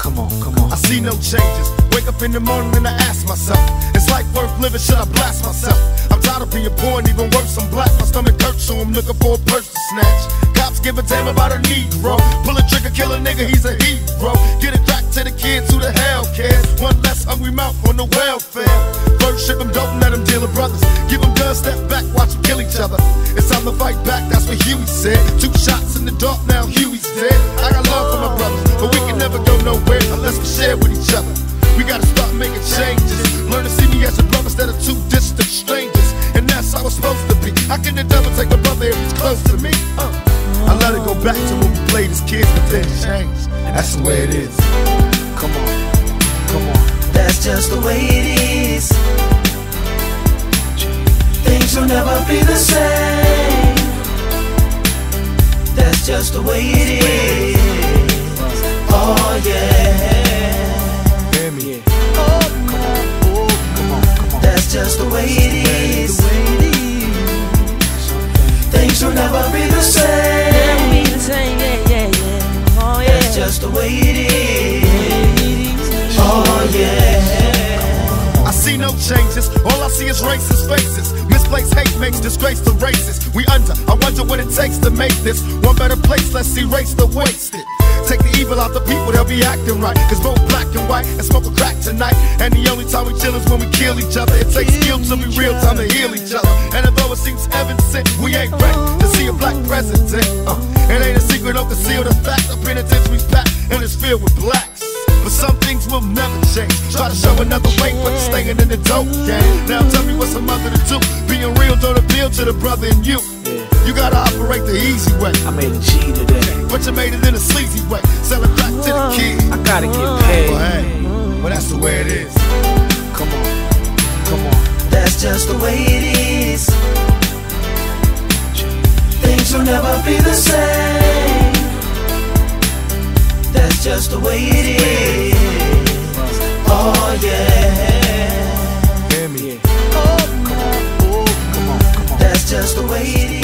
Come on, come on. I see no changes. Wake up in the morning and I ask myself, is life worth living? Should I blast myself? I'm tired of being poor and even worse, I'm black. My stomach hurts, so I'm looking for a purse to snatch. Cops give a damn about a Negro. Pull a trigger, kill a nigga, he's a hero. Get it back to the kids, who the hell cares? One less hungry mouth on the welfare. First ship them, don't let them deal with brothers. Give them guns, step back, watch them kill each other. It's time to fight back, that's what Huey said. 2 shots in the dark, now Huey's dead. I got love for my brothers, but we can never go nowhere unless we share with each other. We gotta start making changes. Learn to see me as a brother instead of 2 distant strangers. And that's how it's supposed to be. How can the devil take a brother if he's close to me? I let it go back to when we played as kids, but then changed. That's the way it is. Come on, come on. That's just the way it is. Things will never be the same. That's just the way it is. Oh yeah. Hear me? Oh, come on, oh, come on, come on. That's just the way it is. Things will never be the same. Never be the same, yeah, yeah, yeah. Oh yeah. That's just the way it is. Oh yeah. I see no changes, all I see is racist faces. Misplaced hate makes disgrace to races. We under, I wonder what it takes to make this one better place. Let's erase the wasted. Take the evil out the people, they'll be acting right. Cause both black and white and smoke a crack tonight. And the only time we chill is when we kill each other. It takes skill to be real time to heal each other. And although it seems heaven sent, we ain't ready to see a black president. It ain't a secret, don't conceal the fact. The penitentiary's packed and it's filled with blacks. But some things will never change. Try to show another way, but it's staying in the dope game. Now tell me what's a mother to do. Being real don't appeal to the brother in you. You gotta operate the easy way. I made a G today, But you made it in a sleazy way. Sell it back to the kids. I gotta get paid. But hey, well that's the way it is. Come on, come on. That's just the way it is. Things will never be the same. That's just the way it is. Oh yeah. Hear me? Oh, come on, oh, come on, come on. That's just the way it is.